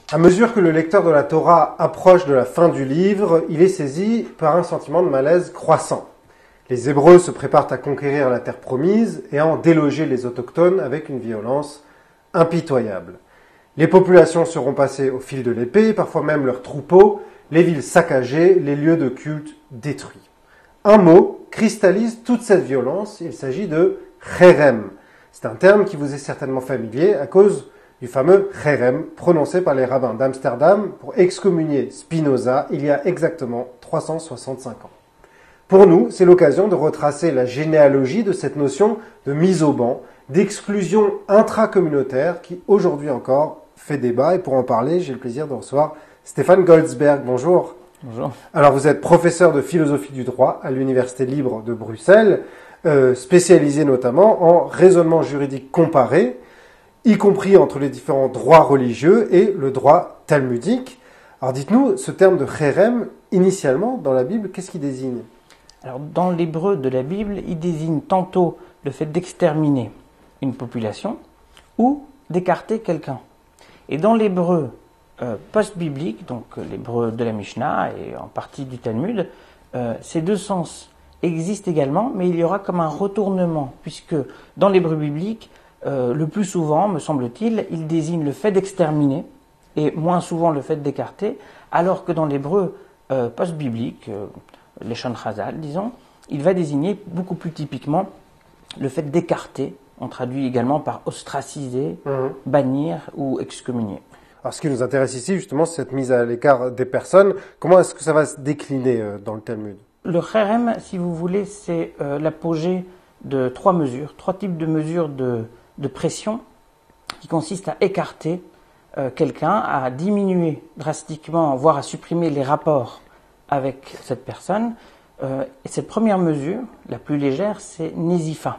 À mesure que le lecteur de la Torah approche de la fin du livre, il est saisi par un sentiment de malaise croissant. Les Hébreux se préparent à conquérir la terre promise et à en déloger les autochtones avec une violence impitoyable. Les populations seront passées au fil de l'épée, parfois même leurs troupeaux, les villes saccagées, les lieux de culte détruits. Un mot cristallise toute cette violence, il s'agit de cherem. C'est un terme qui vous est certainement familier à cause du fameux cherem prononcé par les rabbins d'Amsterdam pour excommunier Spinoza il y a exactement 365 ans. Pour nous, c'est l'occasion de retracer la généalogie de cette notion de mise au ban, d'exclusion intracommunautaire qui aujourd'hui encore fait débat. Et pour en parler, j'ai le plaisir de recevoir Stéphane Goldsberg. Bonjour. Bonjour. Alors vous êtes professeur de philosophie du droit à l'Université libre de Bruxelles, spécialisé notamment en raisonnement juridique comparé, y compris entre les différents droits religieux et le droit talmudique. Alors dites-nous, ce terme de cherem, initialement, dans la Bible, qu'est-ce qu'il désigne ? Alors, dans l'hébreu de la Bible, il désigne tantôt le fait d'exterminer une population ou d'écarter quelqu'un. Et dans l'hébreu post-biblique, donc l'hébreu de la Mishnah et en partie du Talmud, ces deux sens existent également, mais il y aura comme un retournement, puisque dans l'hébreu biblique, le plus souvent, me semble-t-il, il désigne le fait d'exterminer et moins souvent le fait d'écarter, alors que dans l'hébreu post-biblique, Leshon Chazal, disons, il va désigner beaucoup plus typiquement le fait d'écarter. On traduit également par ostraciser, bannir ou excommunier. Alors ce qui nous intéresse ici, justement, c'est cette mise à l'écart des personnes. Comment est-ce que ça va se décliner dans le Talmud ? Le cherem, si vous voulez, c'est l'apogée de trois mesures, trois types de mesures de pression qui consistent à écarter quelqu'un, à diminuer drastiquement, voire à supprimer les rapports avec cette personne. Et cette première mesure, la plus légère, c'est Nézifa.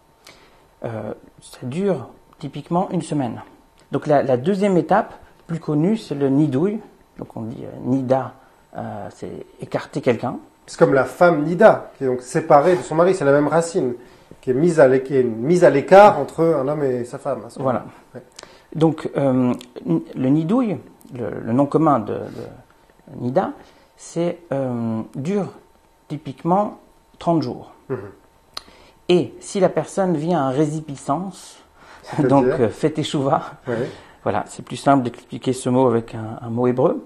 Ça dure typiquement une semaine. Donc la deuxième étape, plus connue, c'est le Nidouille. Donc on dit Nida, c'est écarter quelqu'un. C'est comme la femme Nida, qui est donc séparée de son mari, c'est la même racine, qui est mise à l'écart entre un homme et sa femme. Voilà. Ouais. Donc le Nidouille, le nom commun de Nida, c'est dure typiquement 30 jours. Et si la personne vient à résipiscence, donc fait échouva, voilà, c'est plus simple d'expliquer ce mot avec un mot hébreu,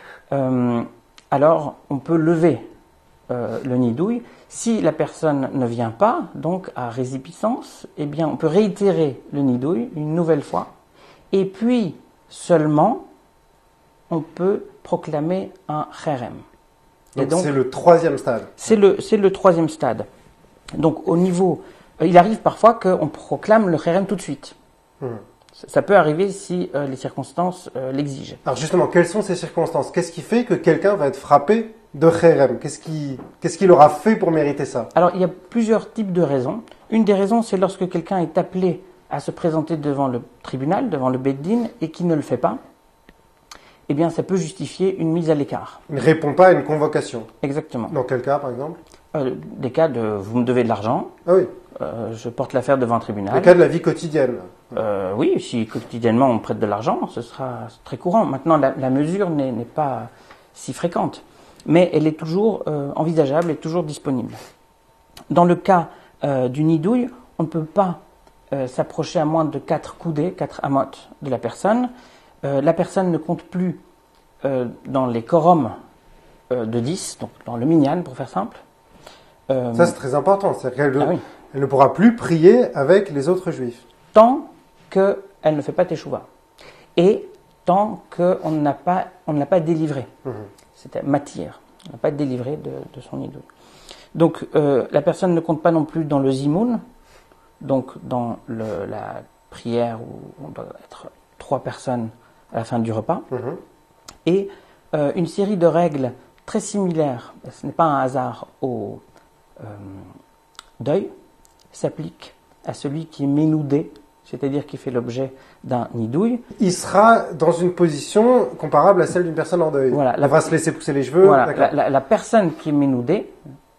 alors on peut lever le nidouille. Si la personne ne vient pas, donc à résipiscence, eh bien on peut réitérer le nidouille une nouvelle fois, et puis seulement on peut proclamer un cherem. Donc c'est le troisième stade. C'est le troisième stade. Donc au niveau, il arrive parfois qu'on proclame le cherem tout de suite. Ça peut arriver si les circonstances l'exigent. Alors justement, quelles sont ces circonstances ? Qu'est-ce qui fait que quelqu'un va être frappé de cherem ? Qu'est-ce qu'il aura fait pour mériter ça ? Alors il y a plusieurs types de raisons. Une des raisons, c'est lorsque quelqu'un est appelé à se présenter devant le tribunal, devant le Beit Din, et qui ne le fait pas. Eh bien, ça peut justifier une mise à l'écart. Il ne répond pas à une convocation. Exactement. Dans quel cas, par exemple ? Des cas de « vous me devez de l'argent ». Ah oui. Je porte l'affaire devant un tribunal. Des cas de la vie quotidienne. Oui, si quotidiennement on prête de l'argent, ce sera très courant. Maintenant, la mesure n'est pas si fréquente, mais elle est toujours envisageable et toujours disponible. Dans le cas du nidouille, on ne peut pas s'approcher à moins de 4 coudées, 4 amotes de la personne. La personne ne compte plus dans les quorums de 10, donc dans le minyan pour faire simple. Ça c'est très important, c'est-à-dire qu'elle elle ne pourra plus prier avec les autres juifs. Tant qu'elle ne fait pas teshuva. Et tant qu'on ne l'a pas délivré. C'était matière. On n'a pas délivré de son idole. Donc la personne ne compte pas non plus dans le zimoun, donc dans la prière où on doit être 3 personnes à la fin du repas. Et une série de règles très similaires, ce n'est pas un hasard au deuil, s'applique à celui qui est ménoudé, c'est-à-dire qui fait l'objet d'un nidouille. Il sera dans une position comparable à celle d'une personne en deuil. Voilà, il va se laisser pousser les cheveux. Voilà, la personne qui est ménoudée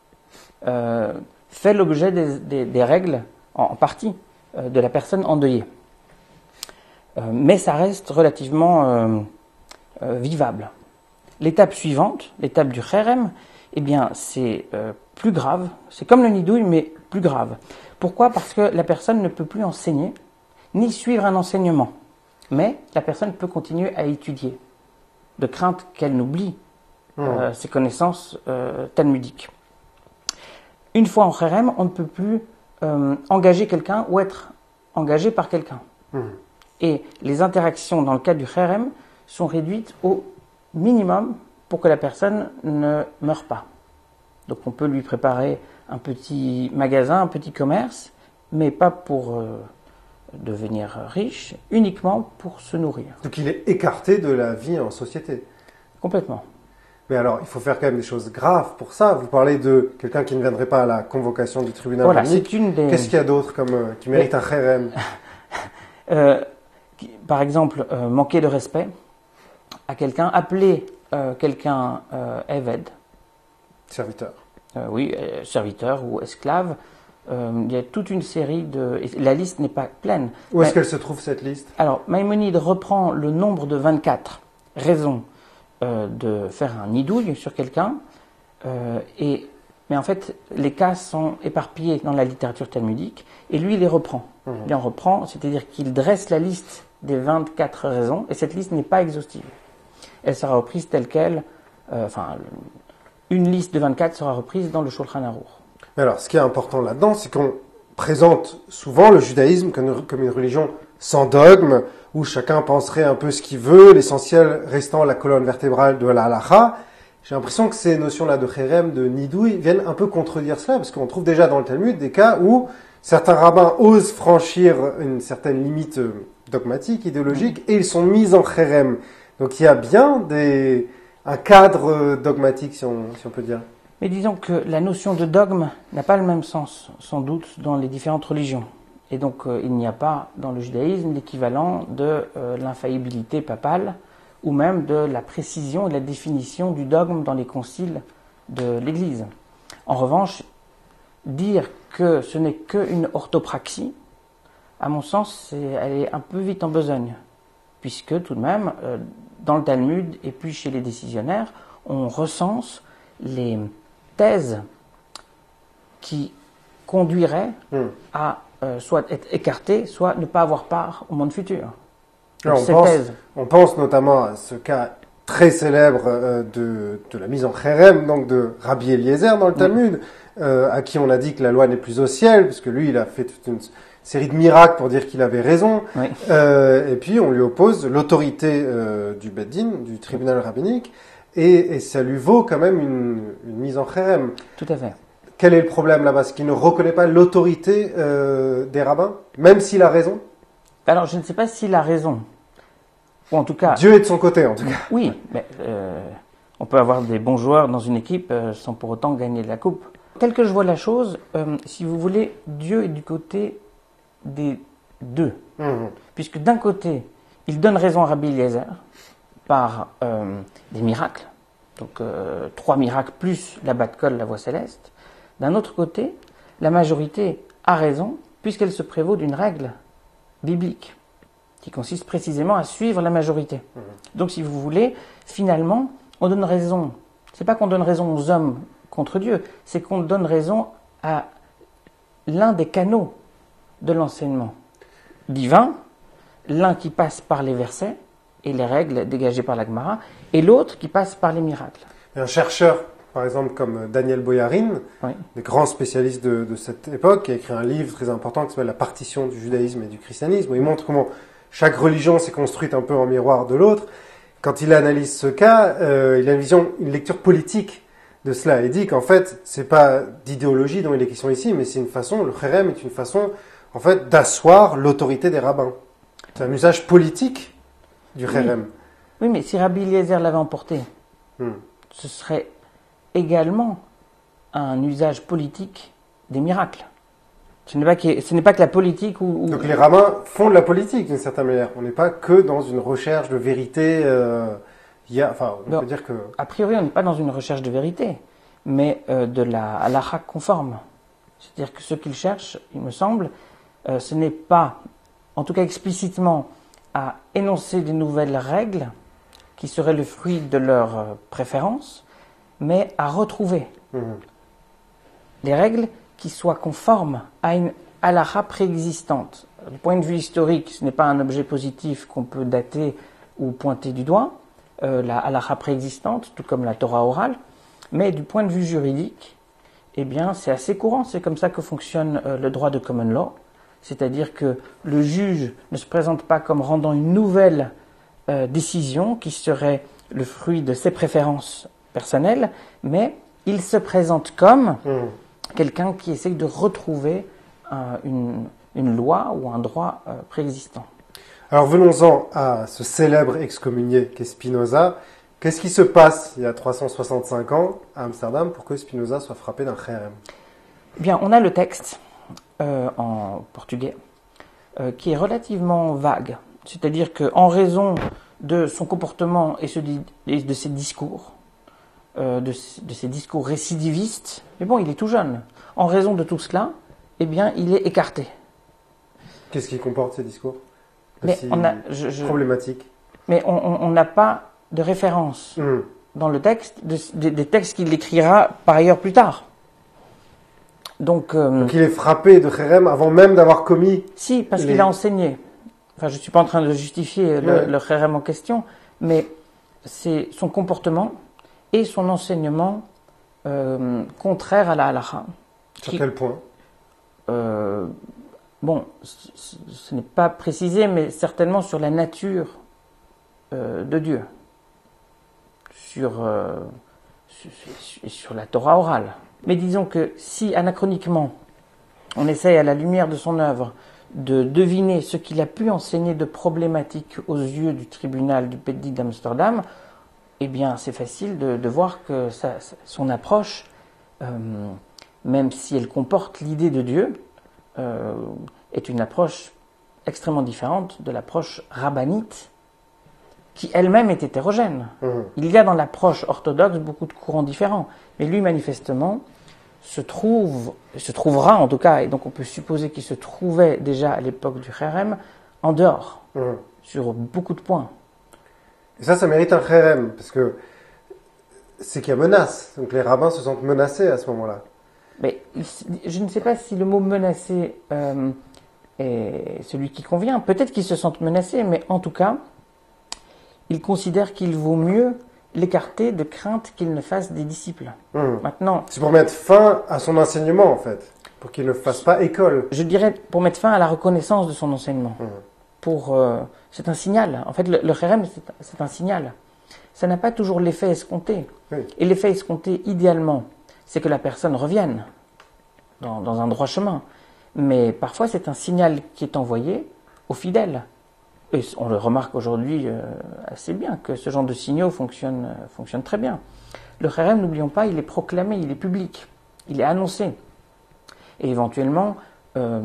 fait l'objet des règles, en partie, de la personne endeuillée. Mais ça reste relativement vivable. L'étape suivante, l'étape du kherem, eh bien, c'est plus grave. C'est comme le nidouille, mais plus grave. Pourquoi ? Parce que la personne ne peut plus enseigner, ni suivre un enseignement. Mais la personne peut continuer à étudier, de crainte qu'elle n'oublie ses connaissances talmudiques. Une fois en kherem, on ne peut plus engager quelqu'un ou être engagé par quelqu'un. Et les interactions dans le cadre du kherem sont réduites au minimum pour que la personne ne meure pas. Donc on peut lui préparer un petit magasin, un petit commerce, mais pas pour devenir riche, uniquement pour se nourrir. Donc il est écarté de la vie en société. Complètement. Mais alors, il faut faire quand même des choses graves pour ça. Vous parlez de quelqu'un qui ne viendrait pas à la convocation du tribunal rabbinique. C'est une des... Qu'est-ce qu'il y a d'autre comme qui mérite un kherem Par exemple, manquer de respect à quelqu'un, appeler quelqu'un Eved. Serviteur. Serviteur ou esclave. Il y a toute une série de... La liste n'est pas pleine. Où est-ce qu'elle se trouve, cette liste ? Alors, Maïmonide reprend le nombre de 24 raisons de faire un nidouille sur quelqu'un, mais en fait, les cas sont éparpillés dans la littérature talmudique, et lui, il les reprend. Il en reprend, c'est-à-dire qu'il dresse la liste des 24 raisons, et cette liste n'est pas exhaustive. Elle sera reprise telle qu'elle, une liste de 24 sera reprise dans le Shulchan Aruch. Mais alors, ce qui est important là-dedans, c'est qu'on présente souvent le judaïsme comme une religion sans dogme, où chacun penserait un peu ce qu'il veut, l'essentiel restant la colonne vertébrale de la halacha. J'ai l'impression que ces notions-là de kherem, de nidouille, viennent un peu contredire cela, parce qu'on trouve déjà dans le Talmud des cas où certains rabbins osent franchir une certaine limite dogmatique, idéologique, et ils sont mis en kherem. Donc il y a bien un cadre dogmatique, si on peut dire. Mais disons que la notion de dogme n'a pas le même sens, sans doute, dans les différentes religions. Et donc, il n'y a pas dans le judaïsme l'équivalent de l'infaillibilité papale ou même de la précision et de la définition du dogme dans les conciles de l'Église. En revanche, dire que ce n'est qu'une orthopraxie, à mon sens, elle est un peu vite en besogne, puisque tout de même, dans le Talmud et puis chez les décisionnaires, on recense les thèses qui conduiraient à soit être écarté, soit ne pas avoir part au monde futur. Alors, on pense notamment à ce cas très célèbre de la mise en kherem, donc de Rabbi Eliezer dans le Talmud, à qui on a dit que la loi n'est plus au ciel, puisque lui, il a fait toute une série de miracles pour dire qu'il avait raison. Oui. Et puis, on lui oppose l'autorité du Beddin, du tribunal rabbinique, et ça lui vaut quand même une mise en kherem. Tout à fait. Quel est le problème là-bas? C'est qu'il ne reconnaît pas l'autorité des rabbins, même s'il a raison? Alors, je ne sais pas s'il a raison. Ou en tout cas... Dieu est de son côté, en tout cas. Oui, mais on peut avoir des bons joueurs dans une équipe sans pour autant gagner de la coupe. Tel que je vois la chose, si vous voulez, Dieu est du côté des deux. Puisque d'un côté, il donne raison à Rabbi Eliezer par des miracles. Donc 3 miracles plus la Bat-Kol, la voix céleste. D'un autre côté, la majorité a raison puisqu'elle se prévaut d'une règle biblique qui consiste précisément à suivre la majorité. Donc si vous voulez, finalement, on donne raison. C'est pas qu'on donne raison aux hommes contre Dieu, c'est qu'on donne raison à l'un des canaux de l'enseignement divin, l'un qui passe par les versets et les règles dégagées par la Gemara, et l'autre qui passe par les miracles. Un chercheur, par exemple, comme Daniel Boyarin, des grands spécialistes de cette époque, qui a écrit un livre très important qui s'appelle La partition du judaïsme et du christianisme, où il montre comment chaque religion s'est construite un peu en miroir de l'autre. Quand il analyse ce cas, il a une lecture politique de cela. Il dit qu'en fait, c'est pas d'idéologie dont il est question ici, mais c'est une façon, le kherem est une façon, en fait, d'asseoir l'autorité des rabbins. C'est un usage politique du kherem. Oui, mais si Rabbi Eliezer l'avait emporté, ce serait également un usage politique des miracles. Ce n'est pas que la politique ou... Donc les rabbins font de la politique d'une certaine manière. On n'est pas que dans une recherche de vérité. On peut dire que... A priori, on n'est pas dans une recherche de vérité, mais de la halakha conforme. C'est-à-dire que ce qu'ils cherchent, il me semble, ce n'est pas, en tout cas explicitement, à énoncer des nouvelles règles, qui serait le fruit de leur préférence, mais à retrouver des règles qui soient conformes à une halakha préexistante. Du point de vue historique, ce n'est pas un objet positif qu'on peut dater ou pointer du doigt, la halakha préexistante, tout comme la Torah orale, mais du point de vue juridique, eh bien, c'est assez courant, c'est comme ça que fonctionne le droit de common law, c'est-à-dire que le juge ne se présente pas comme rendant une nouvelle décision qui serait le fruit de ses préférences personnelles, mais il se présente comme quelqu'un qui essaye de retrouver une loi ou un droit préexistant. Alors venons-en à ce célèbre excommunié qu'est Spinoza. Qu'est-ce qui se passe il y a 365 ans à Amsterdam pour que Spinoza soit frappé d'un cherem? Eh bien, on a le texte en portugais qui est relativement vague. C'est-à-dire qu'en raison de son comportement et de ses discours, de ses discours récidivistes, mais bon, il est tout jeune. En raison de tout cela, eh bien, il est écarté. Qu'est-ce qui comporte ces discours problématiques? Mais on n'a pas de référence dans le texte, des textes qu'il écrira par ailleurs plus tard. Donc il est frappé de cherem avant même d'avoir commis... Si, parce qu'il a enseigné. Enfin, je ne suis pas en train de justifier le cherem en question, mais c'est son comportement et son enseignement contraire à la halakha. Sur quel point? Bon, ce n'est pas précisé, mais certainement sur la nature de Dieu, sur la Torah orale. Mais disons que si anachroniquement, on essaye à la lumière de son œuvre de deviner ce qu'il a pu enseigner de problématique aux yeux du tribunal du Beit-Din d'Amsterdam, eh bien c'est facile de voir que son approche, même si elle comporte l'idée de Dieu, est une approche extrêmement différente de l'approche rabbinite, qui elle-même est hétérogène. Il y a dans l'approche orthodoxe beaucoup de courants différents, mais lui manifestement se trouvera en tout cas, et donc on peut supposer qu'il se trouvait déjà à l'époque du cherem, en dehors, sur beaucoup de points. Et ça mérite un cherem, parce que c'est qu'il y a menace, donc les rabbins se sentent menacés à ce moment-là. Mais je ne sais pas si le mot menacé est celui qui convient. Peut-être qu'ils se sentent menacés, mais en tout cas, ils considèrent qu'il vaut mieux l'écarter de crainte qu'il ne fasse des disciples. Maintenant, c'est pour mettre fin à son enseignement, en fait, pour qu'il ne fasse pas école. Je dirais pour mettre fin à la reconnaissance de son enseignement. C'est un signal. En fait, le cherem, c'est un signal. Ça n'a pas toujours l'effet escompté. Oui. Et l'effet escompté, idéalement, c'est que la personne revienne dans un droit chemin. Mais parfois, c'est un signal qui est envoyé aux fidèles. Et on le remarque aujourd'hui assez bien, que ce genre de signaux fonctionne très bien. Le cherem, n'oublions pas, il est proclamé, il est public, il est annoncé. Et éventuellement, on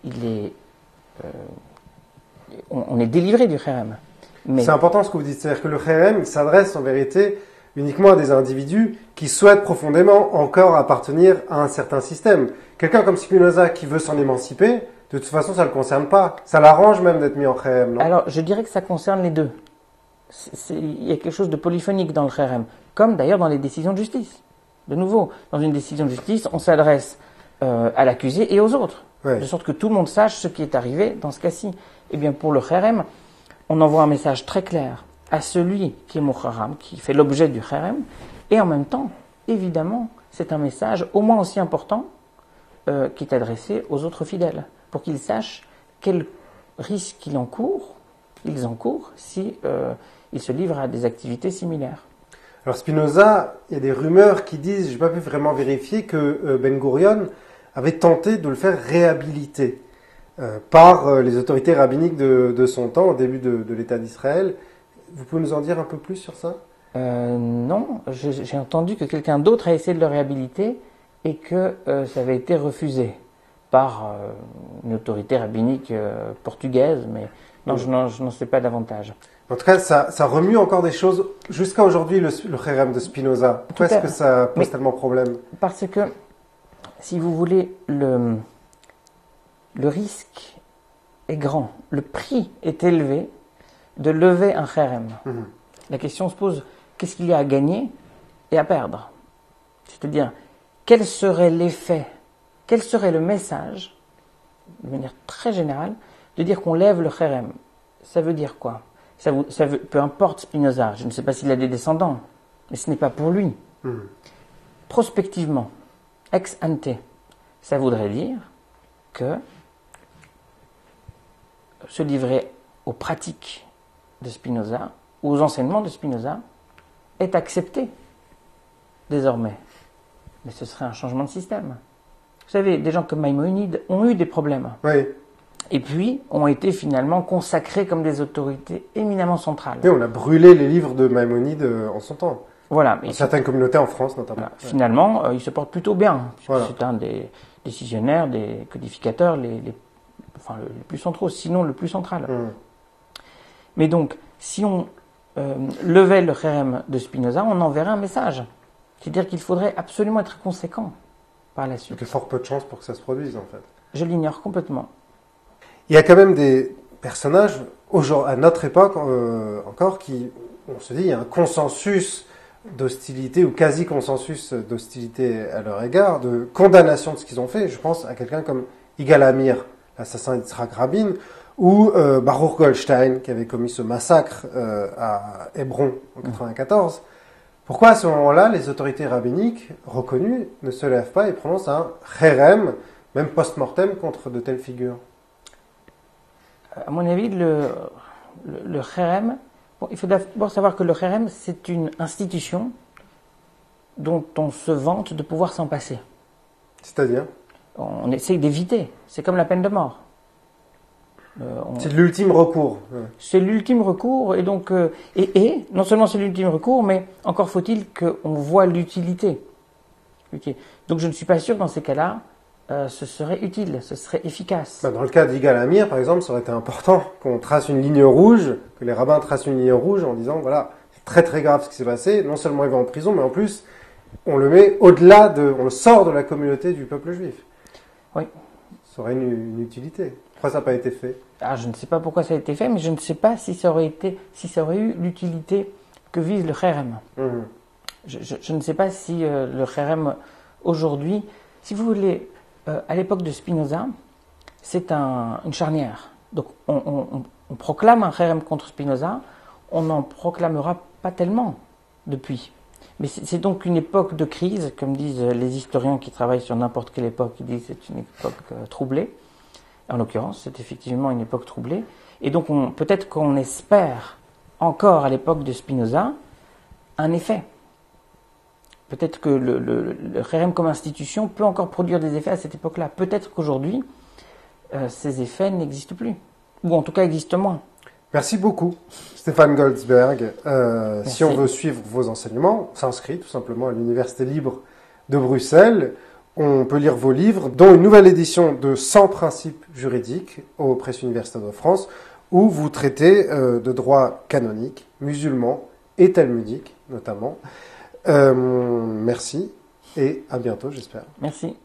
est délivré du cherem. Mais... C'est important ce que vous dites, c'est-à-dire que le cherem, il s'adresse en vérité uniquement à des individus qui souhaitent profondément encore appartenir à un certain système. Quelqu'un comme Spinoza qui veut s'en émanciper, de toute façon, ça ne le concerne pas. Ça l'arrange même d'être mis en cherem, non? Alors, je dirais que ça concerne les deux. Il y a quelque chose de polyphonique dans le cherem, comme d'ailleurs dans les décisions de justice. De nouveau, dans une décision de justice, on s'adresse à l'accusé et aux autres, de sorte que tout le monde sache ce qui est arrivé dans ce cas-ci. Eh bien, pour le cherem, on envoie un message très clair à celui qui est Muharram, qui fait l'objet du cherem, et en même temps, évidemment, c'est un message au moins aussi important qui est adressé aux autres fidèles, pour qu'ils sachent quel risque ils encourent si ils se livrent à des activités similaires. Alors Spinoza, il y a des rumeurs qui disent, je n'ai pas pu vraiment vérifier, que Ben Gurion avait tenté de le faire réhabiliter par les autorités rabbiniques de son temps, au début de l'État d'Israël. Vous pouvez nous en dire un peu plus sur ça? Non, j'ai entendu que quelqu'un d'autre a essayé de le réhabiliter et que ça avait été refusé par une autorité rabbinique portugaise, mais non, je n'en sais pas davantage. En tout cas, ça remue encore des choses jusqu'à aujourd'hui, le cherem de Spinoza. Pourquoi est-ce que ça pose tellement de problème? Parce que, si vous voulez, le risque est grand, le prix est élevé de lever un cherem. La question se pose, qu'est-ce qu'il y a à gagner et à perdre? C'est-à-dire, quel serait l'effet, quel serait le message, de manière très générale, de dire qu'on lève le cherem? Ça veut dire quoi? Peu importe Spinoza, je ne sais pas s'il a des descendants, mais ce n'est pas pour lui. Prospectivement, ex ante, ça voudrait dire que se livrer aux pratiques de Spinoza, aux enseignements de Spinoza, est accepté désormais. Mais ce serait un changement de système. Vous savez, des gens comme Maïmonide ont eu des problèmes. Oui. Et puis, ont été finalement consacrés comme des autorités éminemment centrales. Et on a brûlé les livres de Maïmonide en son temps. Voilà. Dans certaines communautés en France, notamment. Voilà. Finalement, il se porte plutôt bien. Voilà. C'est un des décisionnaires, des codificateurs les plus centraux, sinon le plus central. Mais donc, si on levait le cherem de Spinoza, on enverrait un message. C'est-à-dire qu'il faudrait absolument être conséquent par la suite. Donc il y a fort peu de chances pour que ça se produise, en fait. Je l'ignore complètement. Il y a quand même des personnages, à notre époque encore, on se dit, il y a un consensus d'hostilité, ou quasi-consensus d'hostilité à leur égard, de condamnation de ce qu'ils ont fait. Je pense à quelqu'un comme Yigal Amir, l'assassin d'Yitzhak Rabin, ou Baruch Goldstein, qui avait commis ce massacre à Hébron en 1994. Pourquoi à ce moment-là, les autorités rabbiniques reconnues ne se lèvent pas et prononcent un cherem, même post-mortem, contre de telles figures? À mon avis, le cherem, il faut d'abord savoir que le cherem, c'est une institution dont on se vante de pouvoir s'en passer. C'est-à-dire? On essaye d'éviter. C'est comme la peine de mort. C'est l'ultime recours. C'est l'ultime recours, et donc non seulement c'est l'ultime recours, mais encore faut-il qu'on voit l'utilité. Okay. Donc je ne suis pas sûr que dans ces cas-là, ce serait utile, ce serait efficace. Dans le cas d'Yigal Amir, par exemple, ça aurait été important qu'on trace une ligne rouge, que les rabbins tracent une ligne rouge en disant, voilà, c'est très très grave ce qui s'est passé, non seulement il va en prison, mais en plus, on le met on le sort de la communauté du peuple juif. Oui. Ça aurait une utilité. Pourquoi ça n'a pas été fait? Je ne sais pas pourquoi ça a été fait, mais je ne sais pas si ça aurait eu l'utilité que vise le cherem. Je ne sais pas si le cherem aujourd'hui, si vous voulez, à l'époque de Spinoza, c'est une charnière. Donc on proclame un cherem contre Spinoza, on n'en proclamera pas tellement depuis. Mais c'est donc une époque de crise, comme disent les historiens qui travaillent sur n'importe quelle époque, ils disent que c'est une époque troublée. En l'occurrence, c'est effectivement une époque troublée. Et donc, peut-être qu'on espère encore à l'époque de Spinoza un effet. Peut-être que le cherem comme institution peut encore produire des effets à cette époque-là. Peut-être qu'aujourd'hui, ces effets n'existent plus. Ou en tout cas existent moins. Merci beaucoup, Stéphane Goldsberg. Si on veut suivre vos enseignements, on s'inscrit tout simplement à l'Université libre de Bruxelles. On peut lire vos livres, dont une nouvelle édition de 100 principes juridiques aux presses universitaires de France, où vous traitez de droit canonique, musulman et talmudique notamment. Merci et à bientôt, j'espère. Merci.